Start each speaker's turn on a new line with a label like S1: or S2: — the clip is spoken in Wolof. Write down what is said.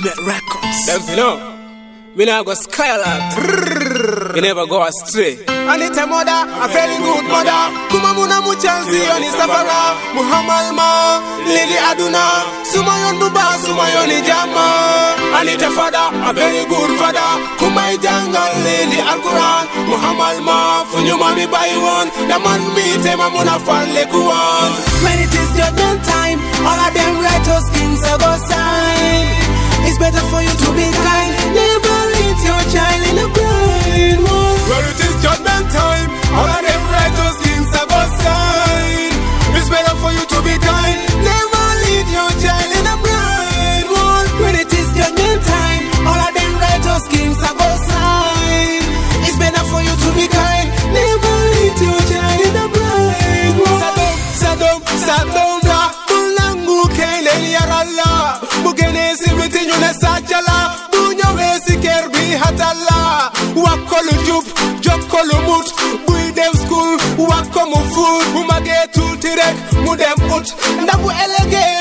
S1: Ultimate Records.
S2: Them you know, we now go skylark. We never go astray. Anita mother, a very good mother. Kumamuna muchansi yoni safara. Muhammad ma, Lady Aduna. Sumayon buba, sumayoni jama. Anita father, a very good father. Kumai jangal, Lady Al-Quran. Muhammad ma, funyu mami buy one. The man beat him, amuna fall like one.
S1: When it is judgment time, all of them righteous kings are go sign. It's better for you to be kind. Never leave your child in a blind one.
S2: When it is judgment time, all of them righteous kings are go sign. It's better for you to be kind.
S1: Never leave your child in a blind one. When it is judgment time, all of them righteous kings are go sign. It's better for you to be kind. Never leave your child in a blind one.
S2: Sadom la, bulangu kele yaralla. Bugene everything you ne sajala. Bunyo wesi kerbi hatala. Wakolu jup, jokolu mut. Bui dem school, wakomu food. Umage tultirek, mudem ut. Ndabu elege.